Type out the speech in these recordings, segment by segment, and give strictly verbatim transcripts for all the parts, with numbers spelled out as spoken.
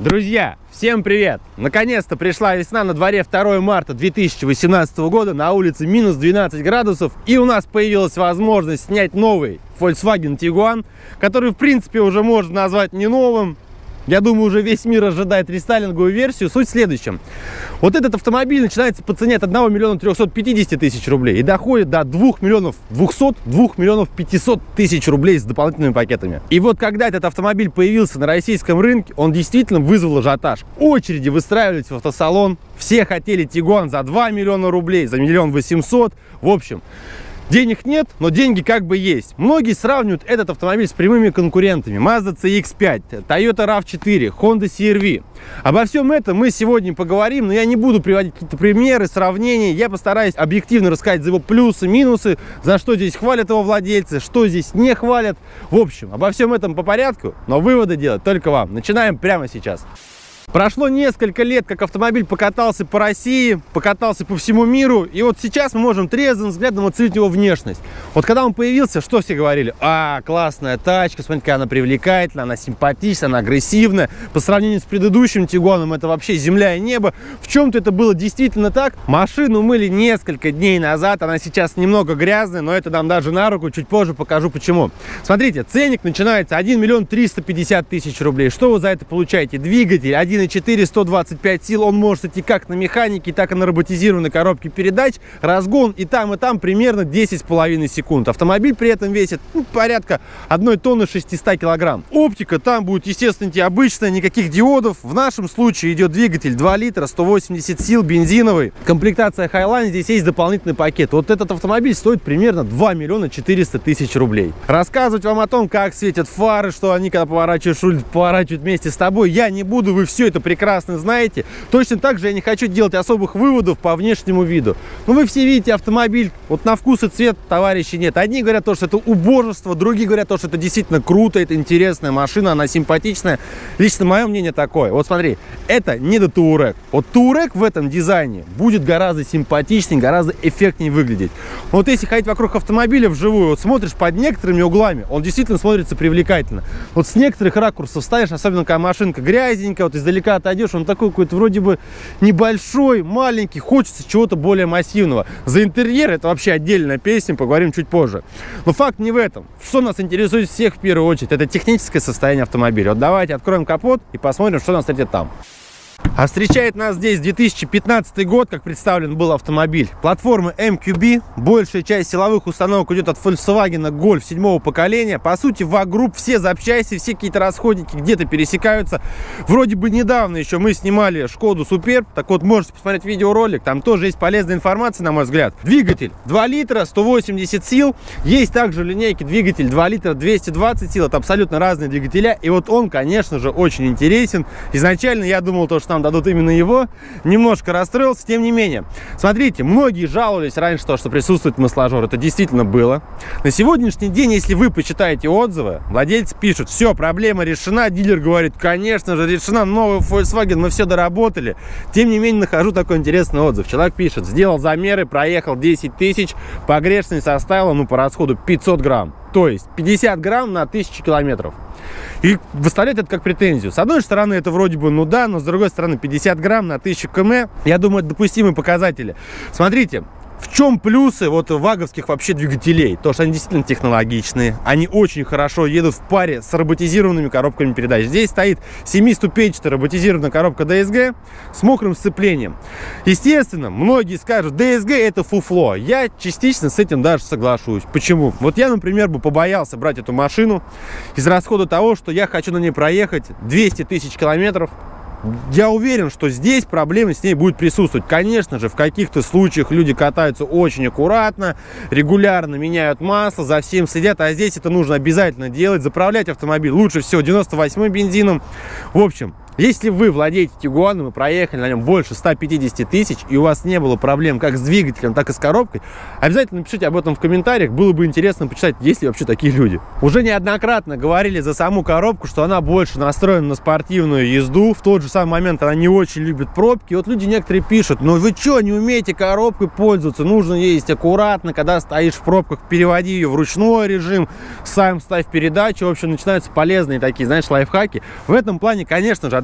Друзья, всем привет! Наконец-то пришла весна, на дворе второе марта две тысячи восемнадцатого года, на улице минус двенадцать градусов, и у нас появилась возможность снять новый Volkswagen Tiguan, который в принципе уже можно назвать не новым. Я думаю, уже весь мир ожидает рестайлинговую версию. Суть в следующем. Вот этот автомобиль начинается по цене от одного миллиона трёхсот пятидесяти тысяч рублей и доходит до двух миллионов двухсот, двух миллионов пятисот тысяч рублей с дополнительными пакетами. И вот когда этот автомобиль появился на российском рынке, он действительно вызвал ажиотаж. Очереди выстраивались в автосалон. Все хотели Tiguan за два миллиона рублей, за миллион восемьсот. В общем, денег нет, но деньги как бы есть. Многие сравнивают этот автомобиль с прямыми конкурентами. Mazda си икс пять, Toyota рав четыре, Honda си ар ви. Обо всем этом мы сегодня поговорим, но я не буду приводить какие-то примеры, сравнения. Я постараюсь объективно рассказать за его плюсы, минусы, за что здесь хвалят его владельцы, что здесь не хвалят. В общем, обо всем этом по порядку, но выводы делать только вам. Начинаем прямо сейчас. Прошло несколько лет, как автомобиль покатался по России, покатался по всему миру, и вот сейчас мы можем трезвым взглядом оценить его внешность. Вот когда он появился, что все говорили? А, классная тачка, смотрите, какая она привлекательная, она симпатичная, она агрессивная. По сравнению с предыдущим Тигуаном это вообще земля и небо. В чем-то это было действительно так. Машину мыли несколько дней назад, она сейчас немного грязная, но это нам даже на руку, чуть позже покажу почему. Смотрите, ценник начинается один миллион триста пятьдесят тысяч рублей. Что вы за это получаете? Двигатель один и четыре, сто двадцать пять сил, он может идти как на механике, так и на роботизированной коробке передач. Разгон и там, и там примерно десять с половиной секунд. Автомобиль при этом весит ну, порядка одной тонны шестисот килограмм. Оптика там будет, естественно, обычная, никаких диодов. В нашем случае идет двигатель два литра, сто восемьдесят сил, бензиновый. Комплектация Highline, здесь есть дополнительный пакет. Вот этот автомобиль стоит примерно два миллиона четыреста тысяч рублей. Рассказывать вам о том, как светят фары, что они, когда поворачиваешь руль, поворачивают вместе с тобой, я не буду, вы все это прекрасно знаете. Точно так же я не хочу делать особых выводов по внешнему виду. Но вы все видите автомобиль, вот на вкус и цвет товарищей нет. Одни говорят то, что это убожество, другие говорят то, что это действительно круто, это интересная машина, она симпатичная. Лично мое мнение такое. Вот смотри, это не до Touareg. Вот Touareg в этом дизайне будет гораздо симпатичнее, гораздо эффектнее выглядеть. Но вот если ходить вокруг автомобиля вживую, вот смотришь под некоторыми углами, он действительно смотрится привлекательно. Вот с некоторых ракурсов ставишь, особенно когда машинка грязненькая, вот издалека отойдешь, он такой какой-то вроде бы небольшой, маленький, хочется чего-то более массивного. За интерьер это вообще отдельная песня, поговорим чуть позже. Но факт не в этом. Что нас интересует всех в первую очередь, это техническое состояние автомобиля. Вот давайте откроем капот и посмотрим, что нас встретит там. А встречает нас здесь две тысячи пятнадцатый год, как представлен был автомобиль. Платформа эм кью би, большая часть силовых установок идет от Volkswagen Golf седьмого поколения. По сути, ваг-групп, все запчасти, все какие-то расходники где-то пересекаются. Вроде бы недавно еще мы снимали Шкоду Суперб, так вот можете посмотреть видеоролик, там тоже есть полезная информация, на мой взгляд. Двигатель два литра, сто восемьдесят сил. Есть также в линейке двигатель два литра, двести двадцать сил, это абсолютно разные двигателя. И вот он, конечно же, очень интересен. Изначально я думал, то, что нам дадут именно его, немножко расстроился, тем не менее. Смотрите, многие жаловались раньше, то, что присутствует масложор, это действительно было. На сегодняшний день, если вы почитаете отзывы, владельцы пишут, все, проблема решена, дилер говорит, конечно же, решена, новый Volkswagen, мы все доработали. Тем не менее, нахожу такой интересный отзыв. Человек пишет, сделал замеры, проехал десять тысяч, погрешность составила, ну, по расходу пятьсот грамм. То есть пятьдесят грамм на тысячу километров. И выставлять это как претензию. С одной стороны, это вроде бы, ну да, но с другой стороны, пятьдесят грамм на тысячу км, я думаю, это допустимые показатели. Смотрите, в чем плюсы вот ваговских вообще двигателей? То, что они действительно технологичные, они очень хорошо едут в паре с роботизированными коробками передач. Здесь стоит семиступенчатая роботизированная коробка ди эс джи с мокрым сцеплением. Естественно, многие скажут, ди эс джи это фуфло. Я частично с этим даже соглашусь. Почему? Вот я, например, бы побоялся брать эту машину из расхода того, что я хочу на ней проехать двести тысяч километров. Я уверен, что здесь проблемы с ней будут присутствовать. Конечно же, в каких-то случаях люди катаются очень аккуратно, регулярно меняют масло, за всем следят, а здесь это нужно обязательно делать. Заправлять автомобиль лучше всего девяносто восьмым бензином. В общем, если вы владеете Тигуаном и проехали на нем больше ста пятидесяти тысяч, и у вас не было проблем как с двигателем, так и с коробкой, обязательно напишите об этом в комментариях. Было бы интересно почитать, есть ли вообще такие люди. Уже неоднократно говорили за саму коробку, что она больше настроена на спортивную езду. В тот же самый момент она не очень любит пробки. И вот люди некоторые пишут, ну вы что, не умеете коробкой пользоваться? Нужно ездить аккуратно, когда стоишь в пробках, переводи ее в ручной режим, сам ставь передачу. В общем, начинаются полезные такие, знаешь, лайфхаки. В этом плане, конечно же, однозначно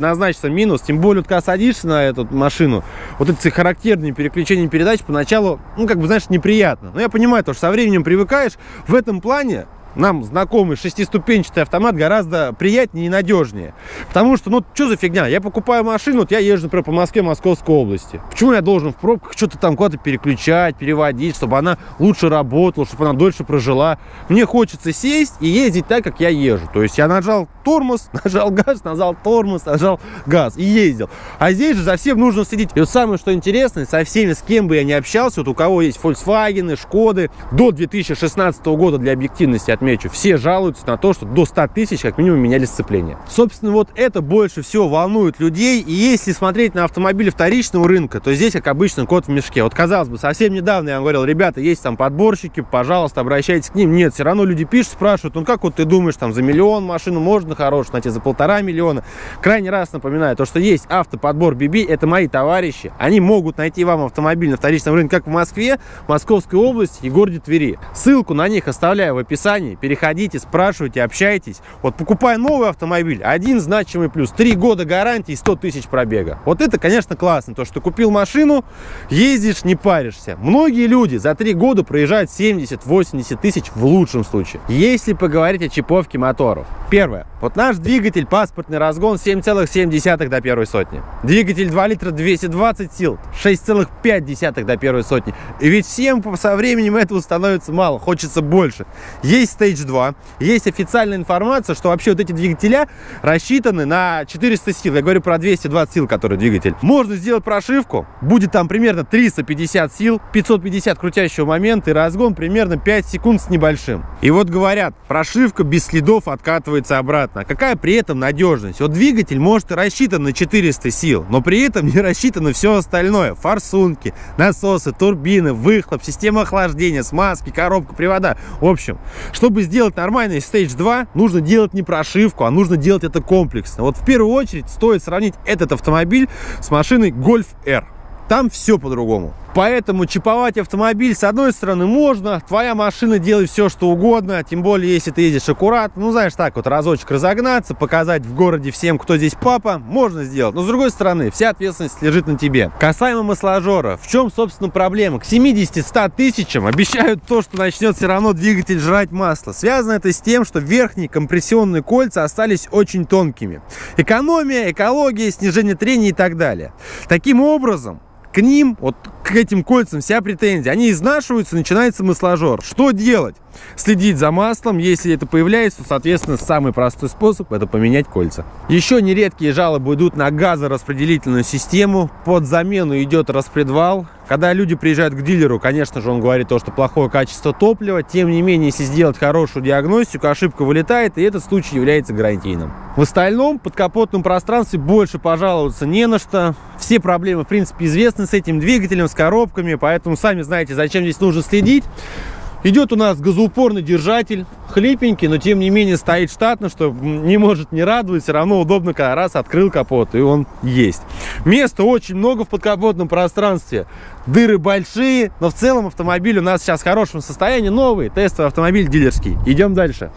однозначно минус. Тем более, вот, когда садишься на эту машину, вот эти характерные переключения передач поначалу, ну, как бы, знаешь, неприятно. Но я понимаю, то, что со временем привыкаешь. В этом плане нам знакомый шестиступенчатый автомат гораздо приятнее и надежнее. Потому что, ну, что за фигня? Я покупаю машину, вот я езжу, например, по Москве, Московской области. Почему я должен в пробках что-то там куда-то переключать, переводить, чтобы она лучше работала, чтобы она дольше прожила? Мне хочется сесть и ездить так, как я езжу. То есть я нажал тормоз, нажал газ, нажал тормоз, нажал газ и ездил. А здесь же за всем нужно следить. И вот самое, что интересно, со всеми, с кем бы я ни общался, вот у кого есть Volkswagen, Шкоды, до две тысячи шестнадцатого года, для объективности отмечу, все жалуются на то, что до ста тысяч как минимум меняли сцепление. Собственно, вот это больше всего волнует людей. И если смотреть на автомобили вторичного рынка, то здесь, как обычно, кот в мешке. Вот, казалось бы, совсем недавно я вам говорил: ребята, есть там подборщики, пожалуйста, обращайтесь к ним. Нет, все равно люди пишут, спрашивают: ну как вот ты думаешь, там за миллион машину можно хорошую найти, за полтора миллиона? Крайний раз напоминаю, то, что есть автоподбор би би, это мои товарищи. Они могут найти вам автомобиль на вторичном рынке как в Москве, Московской области и городе Твери. Ссылку на них оставляю в описании. Переходите, спрашивайте, общайтесь. Вот, покупая новый автомобиль, один значимый плюс: три года гарантии, сто тысяч пробега. Вот это, конечно, классно, то, что купил машину, ездишь, не паришься. Многие люди за три года проезжают семьдесят-восемьдесят тысяч в лучшем случае. Если поговорить о чиповке моторов. Первое. Вот наш двигатель, паспортный разгон, семь целых семь десятых до первой сотни. Двигатель два литра, двести двадцать сил, шесть целых пять десятых до первой сотни. И ведь всем со временем этого становится мало, хочется больше. Есть стейдж два, есть официальная информация, что вообще вот эти двигателя рассчитаны на четыреста сил. Я говорю про двести двадцать сил, который двигатель. Можно сделать прошивку, будет там примерно триста пятьдесят сил, пятьсот пятьдесят крутящего момента и разгон примерно пять секунд с небольшим. И вот говорят, прошивка без следов откатывается обратно. А какая при этом надежность? Вот двигатель может рассчитан на четыреста сил, но при этом не рассчитано все остальное. Форсунки, насосы, турбины, выхлоп, система охлаждения, смазки, коробка, привода. В общем, чтобы сделать нормальный стейдж два, нужно делать не прошивку, а нужно делать это комплексно. Вот в первую очередь стоит сравнить этот автомобиль с машиной Golf R. Там все по-другому. Поэтому чиповать автомобиль, с одной стороны, можно. Твоя машина, делает все, что угодно. Тем более, если ты ездишь аккуратно. Ну, знаешь, так вот разочек разогнаться, показать в городе всем, кто здесь папа, можно сделать. Но, с другой стороны, вся ответственность лежит на тебе. Касаемо масложора. В чем, собственно, проблема? К семидесяти-ста тысячам обещают то, что начнет все равно двигатель жрать масло. Связано это с тем, что верхние компрессионные кольца остались очень тонкими. Экономия, экология, снижение трения и так далее. Таким образом, к ним, вот к этим кольцам вся претензия. Они изнашиваются, начинается масложор. Что делать? Следить за маслом. Если это появляется, то, соответственно, самый простой способ — это поменять кольца. Еще нередкие жалобы идут на газораспределительную систему. Под замену идет распредвал. Когда люди приезжают к дилеру, конечно же, он говорит то, что плохое качество топлива. Тем не менее, если сделать хорошую диагностику, ошибка вылетает, и этот случай является гарантийным. В остальном, в подкапотном пространстве больше пожаловаться не на что. Все проблемы, в принципе, известны с этим двигателем, с коробками, поэтому сами знаете, зачем здесь нужно следить. Идет у нас газоупорный держатель, хлипенький, но тем не менее стоит штатно, что не может не радовать. Все равно удобно, когда раз открыл капот, и он есть. Места очень много в подкапотном пространстве. Дыры большие, но в целом автомобиль у нас сейчас в хорошем состоянии. Новый тестовый автомобиль дилерский. Идем дальше.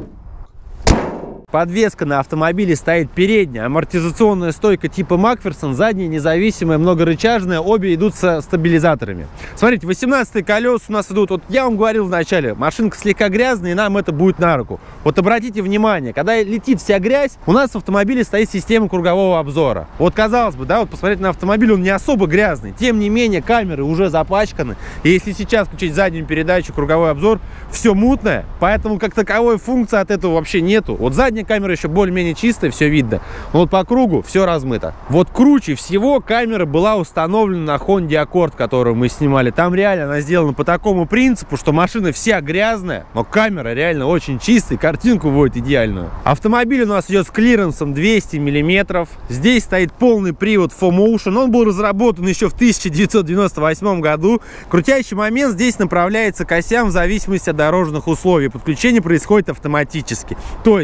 Подвеска на автомобиле стоит передняя, амортизационная стойка типа Макферсон, задняя независимая, многорычажная, обе идут со стабилизаторами. Смотрите, восемнадцатые колеса у нас идут, вот я вам говорил вначале, машинка слегка грязная, и нам это будет на руку. Вот обратите внимание, когда летит вся грязь, у нас в автомобиле стоит система кругового обзора. Вот казалось бы, да, вот посмотреть на автомобиль, он не особо грязный, тем не менее камеры уже запачканы, и если сейчас включить заднюю передачу, круговой обзор, все мутное, поэтому как таковой функции от этого вообще нету. Вот задняя камера еще более-менее чистая, все видно. Но вот по кругу все размыто. Вот круче всего камера была установлена на Honda Accord, которую мы снимали. Там реально она сделана по такому принципу, что машина вся грязная, но камера реально очень чистая, картинку вводит идеальную. Автомобиль у нас идет с клиренсом двести миллиметров. Здесь стоит полный привод фо моушен. Он был разработан еще в тысяча девятьсот девяносто восьмом году. Крутящий момент здесь направляется к осям в зависимости от дорожных условий. Подключение происходит автоматически. То есть, когда вы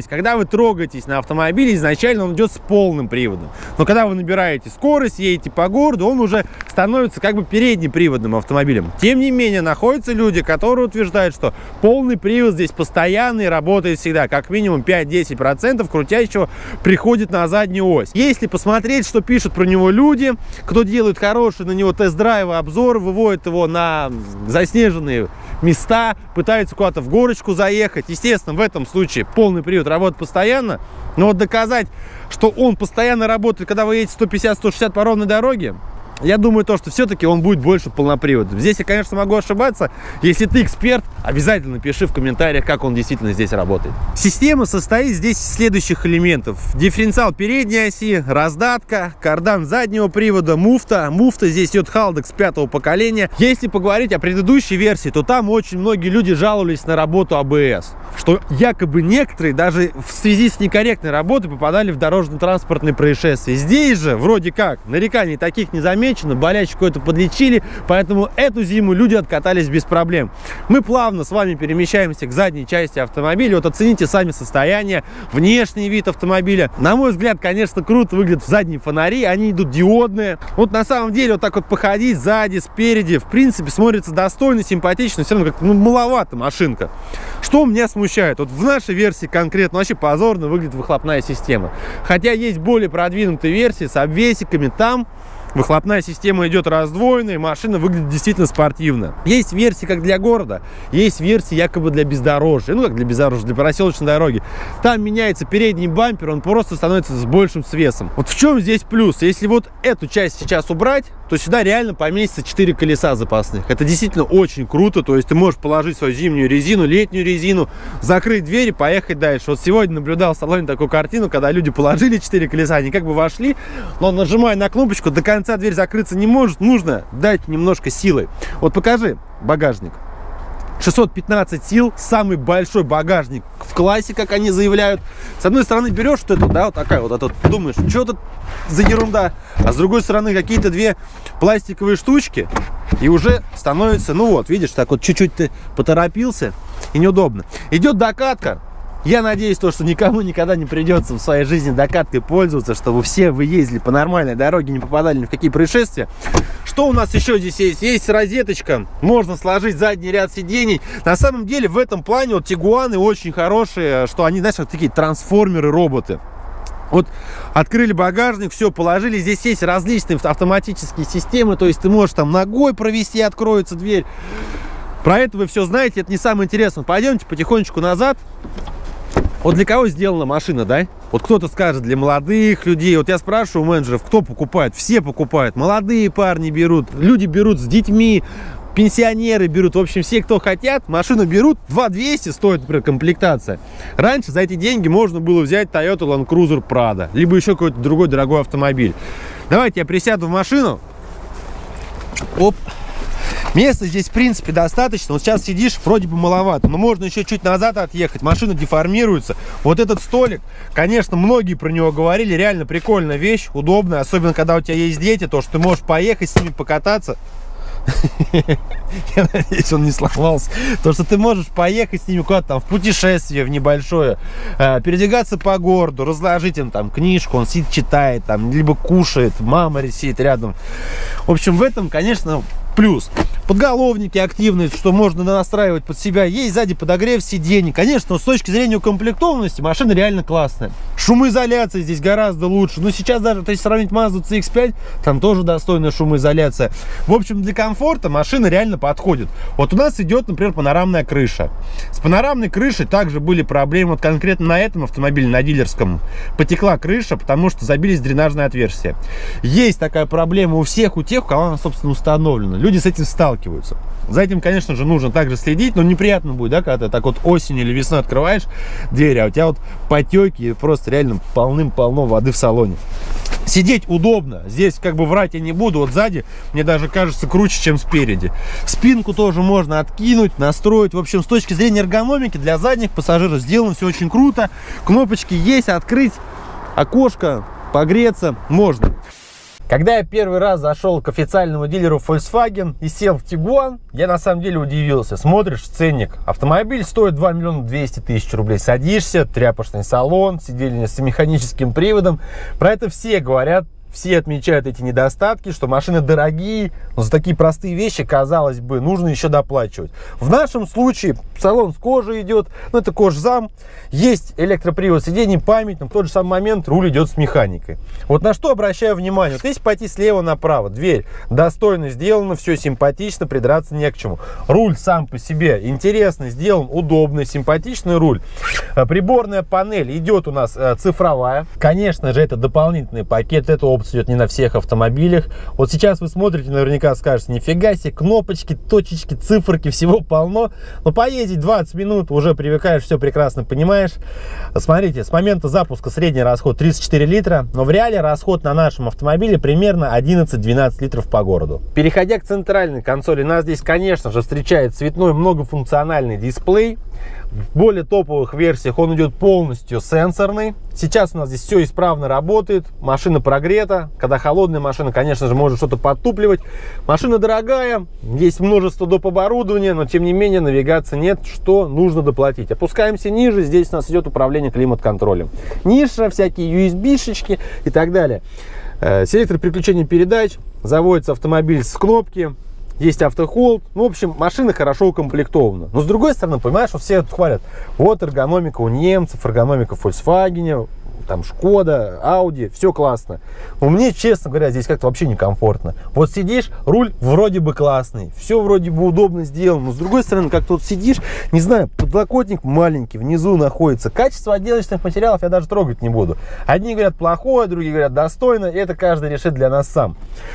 трогаетесь на автомобиле, изначально он идет с полным приводом. Но когда вы набираете скорость, едете по городу, он уже становится как бы переднеприводным автомобилем. Тем не менее, находятся люди, которые утверждают, что полный привод здесь постоянный, работает всегда. Как минимум пять-десять процентов крутящего приходит на заднюю ось. Если посмотреть, что пишут про него люди, кто делает хорошие на него тест-драйвы, обзоры, выводит его на заснеженные места, пытаются куда-то в горочку заехать. Естественно, в этом случае полный привод работает постоянно. Но вот доказать, что он постоянно работает, когда вы едете сто пятьдесят — сто шестьдесят по ровной дороге, я думаю, то, что все-таки он будет больше полноприводным. Здесь я, конечно, могу ошибаться. Если ты эксперт, обязательно пиши в комментариях, как он действительно здесь работает. Система состоит здесь из следующих элементов. Дифференциал передней оси, раздатка, кардан заднего привода, муфта. Муфта здесь идет Haldex пятого поколения. Если поговорить о предыдущей версии, то там очень многие люди жаловались на работу а бэ эс. Что якобы некоторые даже в связи с некорректной работой попадали в дорожно-транспортные происшествия. Здесь же вроде как нареканий таких не заметно. Болячку эту подлечили, поэтому эту зиму люди откатались без проблем. Мы плавно с вами перемещаемся к задней части автомобиля. Вот оцените сами состояние, внешний вид автомобиля. На мой взгляд, конечно, круто выглядят задние фонари, они идут диодные. Вот на самом деле вот так вот походить сзади, спереди, в принципе, смотрится достойно, симпатично, все равно как-то ну, маловато машинка. Что меня смущает? Вот в нашей версии конкретно вообще позорно выглядит выхлопная система. Хотя есть более продвинутые версии с обвесиками, там выхлопная система идет раздвоенная, машина выглядит действительно спортивно. Есть версии как для города, есть версии якобы для бездорожья. Ну как для бездорожья, для проселочной дороги. Там меняется передний бампер, он просто становится с большим свесом. Вот в чем здесь плюс? Если вот эту часть сейчас убрать, то сюда реально поместится четыре колеса запасных. Это действительно очень круто. То есть ты можешь положить свою зимнюю резину, летнюю резину, закрыть дверь и поехать дальше. Вот сегодня наблюдал в салоне такую картину, когда люди положили четыре колеса, они как бы вошли, но нажимая на кнопочку, до конца дверь закрыться не может, нужно дать немножко силы. Вот покажи багажник. шестьсот пятнадцать сил, самый большой багажник в классе, как они заявляют. С одной стороны берешь что это, да, вот такая вот, а тут думаешь, что тут за ерунда, а с другой стороны какие-то две пластиковые штучки, и уже становится, ну вот, видишь, так вот чуть-чуть ты поторопился, и неудобно. Идет докатка. Я надеюсь, то, что никому никогда не придется в своей жизни докаткой пользоваться, чтобы все вы ездили по нормальной дороге, не попадали ни в какие происшествия. Что у нас еще здесь есть? Есть розеточка, можно сложить задний ряд сидений. На самом деле в этом плане вот Тигуаны очень хорошие, что они, знаешь, вот такие трансформеры-роботы. Вот открыли багажник, все положили. Здесь есть различные автоматические системы, то есть ты можешь там ногой провести, откроется дверь. Про это вы все знаете, это не самое интересное. Пойдемте потихонечку назад. Вот для кого сделана машина, да? Вот кто-то скажет, для молодых людей. Вот я спрашиваю у менеджеров, кто покупает? Все покупают. Молодые парни берут, люди берут с детьми, пенсионеры берут. В общем, все, кто хотят, машину берут. два двести стоит, например, комплектация. Раньше за эти деньги можно было взять Toyota Land Cruiser Prado, либо еще какой-то другой дорогой автомобиль. Давайте я присяду в машину. Оп. Места здесь, в принципе, достаточно. Вот сейчас сидишь, вроде бы маловато, но можно еще чуть назад отъехать. Машина деформируется. Вот этот столик, конечно, многие про него говорили. Реально прикольная вещь, удобная. Особенно, когда у тебя есть дети, то, что ты можешь поехать с ними покататься. Я надеюсь, он не сломался. То, что ты можешь поехать с ними куда-то там в путешествие в небольшое, передвигаться по городу, разложить им там книжку, он сидит, читает, там, либо кушает, мама сидит рядом. В общем, в этом, конечно, плюс. Подголовники активные, что можно настраивать под себя. Есть сзади подогрев сидений. Конечно, с точки зрения укомплектованности машина реально классная. Шумоизоляция здесь гораздо лучше. Но сейчас даже, если сравнить Mazda си икс пять, там тоже достойная шумоизоляция. В общем, для комфорта машина реально подходит. Вот у нас идет, например, панорамная крыша. С панорамной крышей также были проблемы. Вот конкретно на этом автомобиле, на дилерском, потекла крыша, потому что забились дренажные отверстия. Есть такая проблема у всех, у тех, у кого она, собственно, установлена. Люди с этим сталкиваются. За этим, конечно же, нужно также следить, но неприятно будет, да, когда ты так вот осенью или весной открываешь дверь, а у тебя вот потеки, и просто реально полным-полно воды в салоне. Сидеть удобно, здесь как бы врать я не буду, вот сзади мне даже кажется круче, чем спереди. Спинку тоже можно откинуть, настроить. В общем, с точки зрения эргономики для задних пассажиров сделано все очень круто. Кнопочки есть, открыть окошко, погреться можно. Когда я первый раз зашел к официальному дилеру Volkswagen и сел в Tiguan, я на самом деле удивился. Смотришь ценник, автомобиль стоит два миллиона двести тысяч рублей. Садишься, тряпочный салон, сиденье с механическим приводом. Про это все говорят. Все отмечают эти недостатки, что машины дорогие, но за такие простые вещи, казалось бы, нужно еще доплачивать. В нашем случае салон с кожей идет, ну это кожзам, есть электропривод сидений, память, но в тот же самый момент руль идет с механикой. Вот на что обращаю внимание. Вот если пойти слева направо, дверь достойно сделана, все симпатично, придраться не к чему. Руль сам по себе интересно сделан, удобный, симпатичный руль. Приборная панель идет у нас цифровая. Конечно же, это дополнительный пакет, это опция идет не на всех автомобилях. Вот сейчас вы смотрите, наверняка скажете: нифига себе, кнопочки, точечки, циферки, всего полно. Но поездить двадцать минут, уже привыкаешь, все прекрасно понимаешь. Смотрите, с момента запуска средний расход тридцать четыре литра, но в реале расход на нашем автомобиле примерно одиннадцать-двенадцать литров по городу. Переходя к центральной консоли, нас здесь, конечно же, встречает цветной многофункциональный дисплей. В более топовых версиях он идет полностью сенсорный. Сейчас у нас здесь все исправно работает. Машина прогрета. Когда холодная машина, конечно же, может что-то подтупливать. Машина дорогая. Есть множество доп. Оборудования, но тем не менее навигации нет, что нужно доплатить. Опускаемся ниже. Здесь у нас идет управление климат-контролем. Ниша, всякие ю эс би-шечки и так далее. Селектор переключения передач. Заводится автомобиль с кнопки. Есть автохолд. Ну, в общем, машина хорошо укомплектована. Но с другой стороны, понимаешь, что все хвалят: вот эргономика у немцев, эргономика в Volkswagen, там Шкода, Audi, все классно. Но мне, честно говоря, здесь как-то вообще некомфортно. Вот сидишь, руль вроде бы классный, все вроде бы удобно сделано, но с другой стороны, как тут сидишь, не знаю, подлокотник маленький, внизу находится. Качество отделочных материалов я даже трогать не буду. Одни говорят плохое, другие говорят достойно, и это каждый решит для нас сам.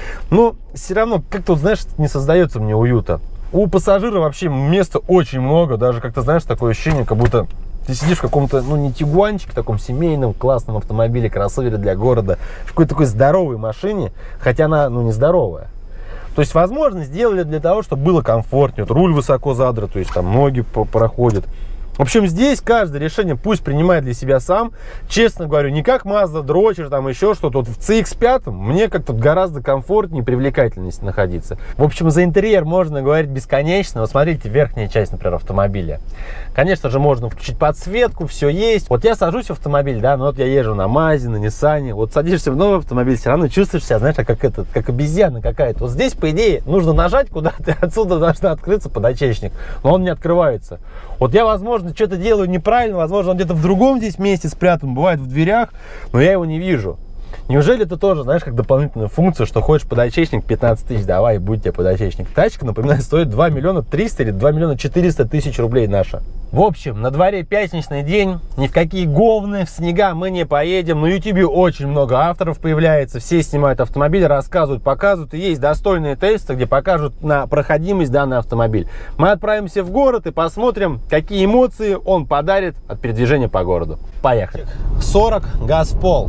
Но все равно, как-то, знаешь, не создается мне уюта. У пассажира вообще места очень много, даже как-то, знаешь, такое ощущение, как будто ты сидишь в каком-то, ну, не тигуанчике, таком семейном, классном автомобиле, кроссовере для города, в какой-то такой здоровой машине, хотя она, ну, не здоровая. То есть, возможно, сделали для того, чтобы было комфортнее. Вот руль высоко задран, то есть там ноги проходят. В общем, здесь каждое решение пусть принимает для себя сам. Честно говорю, не как Mazda дрочер, там еще что-то. Вот в си икс пять мне как-то гораздо комфортнее и привлекательнее находиться. В общем, за интерьер можно говорить бесконечно. Вот смотрите, верхняя часть, например, автомобиля. Конечно же, можно включить подсветку, все есть. Вот я сажусь в автомобиль, да, ну вот я езжу на Мазе, на Ниссане. Вот садишься в новый автомобиль, все равно чувствуешь себя, знаешь, как, этот, как обезьяна какая-то. Вот здесь, по идее, нужно нажать куда-то, отсюда должна открыться подочечник. Но он не открывается. Вот я, возможно, что-то делаю неправильно, возможно, он где-то в другом здесь месте спрятан, бывает в дверях, но я его не вижу. Неужели это тоже, знаешь, как дополнительная функция, что хочешь подочечник, пятнадцать тысяч, давай, будь тебе подочечник. Тачка, напоминаю, стоит два миллиона триста или два миллиона четыреста тысяч рублей наша. В общем, на дворе пятничный день, ни в какие говны, в снега мы не поедем. На ютубе очень много авторов появляется, все снимают автомобиль, рассказывают, показывают. И есть достойные тесты, где покажут на проходимость данный автомобиль. Мы отправимся в город и посмотрим, какие эмоции он подарит от передвижения по городу. Поехали. сорок, газ в пол.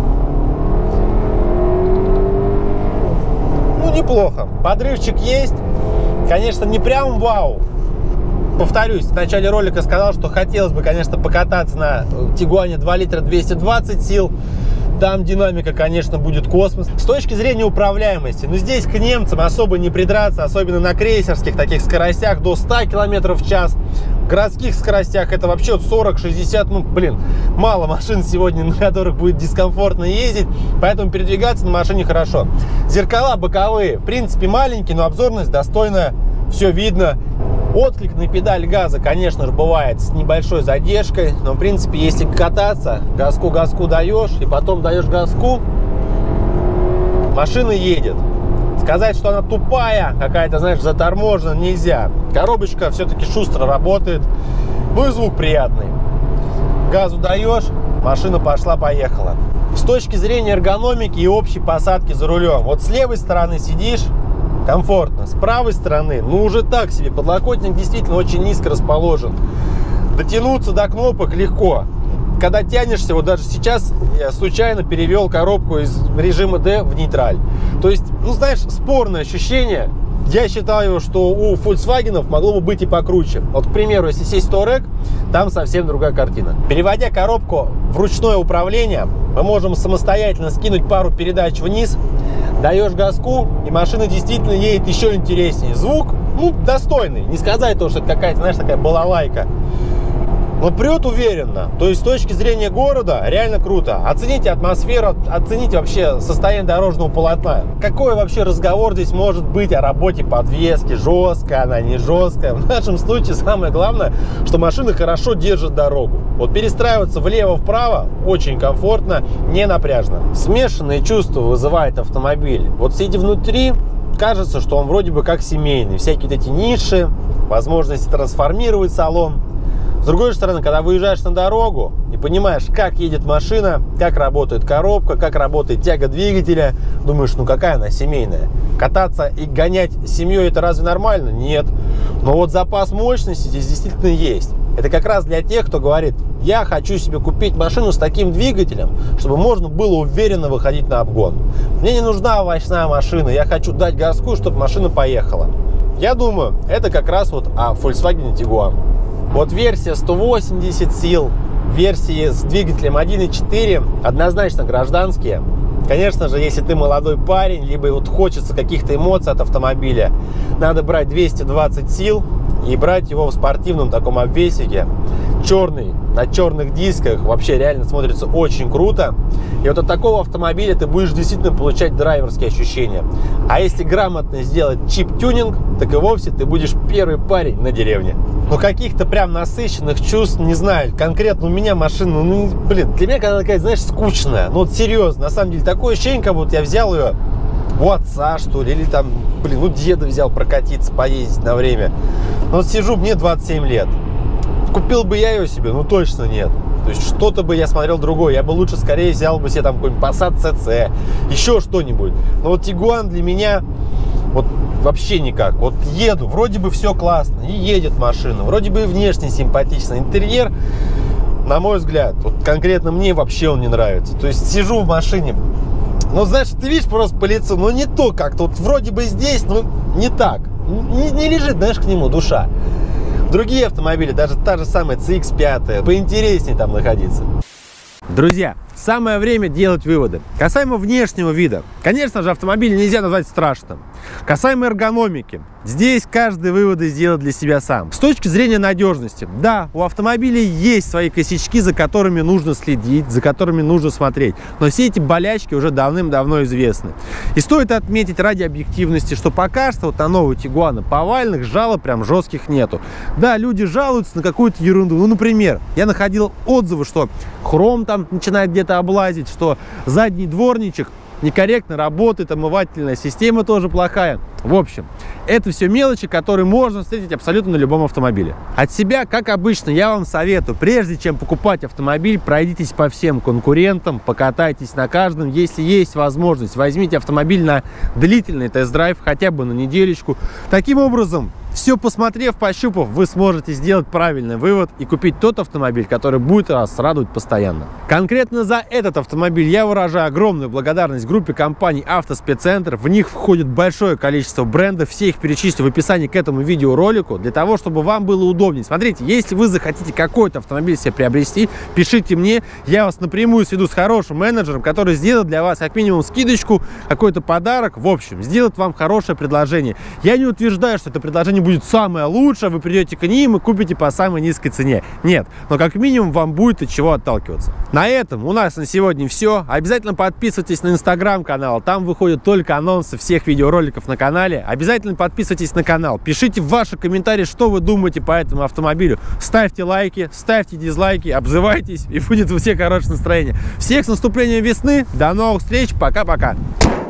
Ну, неплохо. Подрывчик есть. Конечно, не прям вау. Повторюсь, в начале ролика сказал, что хотелось бы, конечно, покататься на Тигуане два литра двести двадцать сил. Там динамика, конечно, будет космос. С точки зрения управляемости, но здесь к немцам особо не придраться, особенно на крейсерских таких скоростях до ста километров в час. В городских скоростях это вообще сорок-шестьдесят, ну, блин, мало машин сегодня, на которых будет дискомфортно ездить, поэтому передвигаться на машине хорошо. Зеркала боковые, в принципе, маленькие, но обзорность достойная, все видно. Отклик на педаль газа, конечно же, бывает с небольшой задержкой, но, в принципе, если кататься, газку-газку даешь, и потом даешь газку, машина едет. Сказать, что она тупая, какая-то, знаешь, заторможена, нельзя. Коробочка все-таки шустро работает, ну и звук приятный. Газу даешь, машина пошла-поехала. С точки зрения эргономики и общей посадки за рулем, вот с левой стороны сидишь, комфортно. С правой стороны, ну, уже так себе. Подлокотник действительно очень низко расположен. Дотянуться до кнопок легко. Когда тянешься, вот даже сейчас я случайно перевел коробку из режима D в нейтраль. То есть, ну, знаешь, спорное ощущение. я считаю, что у Volkswagen могло бы быть и покруче. Вот, к примеру, если сесть в Touareg, там совсем другая картина. Переводя коробку в ручное управление, мы можем самостоятельно скинуть пару передач вниз, даешь газку, и машина действительно едет еще интереснее. Звук, ну, достойный. Не сказать то, что это какая-то, знаешь, такая балалайка. Но прет уверенно. То есть с точки зрения города реально круто. Оцените атмосферу, оцените вообще состояние дорожного полотна. Какой вообще разговор здесь может быть о работе подвески? Жесткая она, не жесткая. В нашем случае самое главное, что машина хорошо держит дорогу. Вот перестраиваться влево-вправо очень комфортно, не напряжно. Смешанные чувства вызывает автомобиль. Вот сидя внутри, кажется, что он вроде бы как семейный. Всякие вот эти ниши, возможность трансформировать салон. С другой стороны, когда выезжаешь на дорогу и понимаешь, как едет машина, как работает коробка, как работает тяга двигателя, думаешь, ну какая она семейная. Кататься и гонять с семьей — это разве нормально? Нет. Но вот запас мощности здесь действительно есть. Это как раз для тех, кто говорит: я хочу себе купить машину с таким двигателем, чтобы можно было уверенно выходить на обгон. Мне не нужна овощная машина, я хочу дать газку, чтобы машина поехала. Я думаю, это как раз вот о Volkswagen Tiguan. Вот версия сто восемьдесят сил, версии с двигателем один и четыре однозначно гражданские. Конечно же, если ты молодой парень, либо вот хочется каких-то эмоций от автомобиля, надо брать двести двадцать сил и брать его в спортивном таком обвесике. Черный, на черных дисках, вообще реально смотрится очень круто. И вот от такого автомобиля ты будешь действительно получать драйверские ощущения. А если грамотно сделать чип-тюнинг, так и вовсе ты будешь первый парень на деревне. Но каких-то прям насыщенных чувств, не знаю, конкретно у меня машина, ну, блин, для меня она такая, знаешь, скучная. Ну, вот серьезно, на самом деле, такое ощущение, как будто я взял ее у отца, что ли, или там, блин, ну, деда взял прокатиться, поездить на время. Ну, вот сижу, мне двадцать семь лет. Купил бы я ее себе? Ну, точно нет. То есть что-то бы я смотрел другое. Я бы лучше скорее взял бы себе там какой-нибудь Passat си си, еще что-нибудь. Но вот Tiguan для меня вот вообще никак. Вот еду, вроде бы все классно, и едет машина, вроде бы и внешне симпатично. Интерьер, на мой взгляд, вот конкретно мне вообще он не нравится. То есть сижу в машине, ну, знаешь, ты видишь просто по лицу, ну, не то как-то. Вот вроде бы здесь, но не так. Не, не лежит, знаешь, к нему душа. Другие автомобили, даже та же самая си икс пять, поинтереснее там находиться. Друзья, самое время делать выводы. Касаемо внешнего вида, конечно же, автомобиль нельзя назвать страшным. Касаемо эргономики, здесь каждый выводы сделает для себя сам. С точки зрения надежности, да, у автомобилей есть свои косячки, за которыми нужно следить, за которыми нужно смотреть. Но все эти болячки уже давным-давно известны. И стоит отметить ради объективности, что пока что вот на новую Tiguan повальных жалоб прям жестких нету. Да, люди жалуются на какую-то ерунду. Ну, например, я находил отзывы, что хром там начинает где-то облазить, что задний дворничек некорректно работает, омывательная система тоже плохая. В общем, это все мелочи, которые можно встретить абсолютно на любом автомобиле. От себя, как обычно, я вам советую, прежде чем покупать автомобиль, пройдитесь по всем конкурентам, покатайтесь на каждом. Если есть возможность, возьмите автомобиль на длительный тест-драйв, хотя бы на неделечку. Таким образом, все посмотрев, пощупав, вы сможете сделать правильный вывод и купить тот автомобиль, который будет вас радовать постоянно. Конкретно за этот автомобиль я выражаю огромную благодарность группе компаний «Автоспеццентр». В них входит большое количество брендов, все их перечислю в описании к этому видеоролику, для того, чтобы вам было удобнее. Смотрите, если вы захотите какой-то автомобиль себе приобрести, пишите мне, я вас напрямую сведу с хорошим менеджером, который сделает для вас как минимум скидочку, какой-то подарок, в общем, сделает вам хорошее предложение. Я не утверждаю, что это предложение будет самое лучшее, вы придете к ним и купите по самой низкой цене. Нет, но как минимум вам будет от чего отталкиваться. На этом у нас на сегодня все. Обязательно подписывайтесь на инстаграм-канал, там выходят только анонсы всех видеороликов на канале. Обязательно подписывайтесь на канал, пишите в ваши комментарии, что вы думаете по этому автомобилю. Ставьте лайки, ставьте дизлайки, обзывайтесь, и будет у всех хорошее настроение. Всех с наступлением весны, до новых встреч, пока-пока.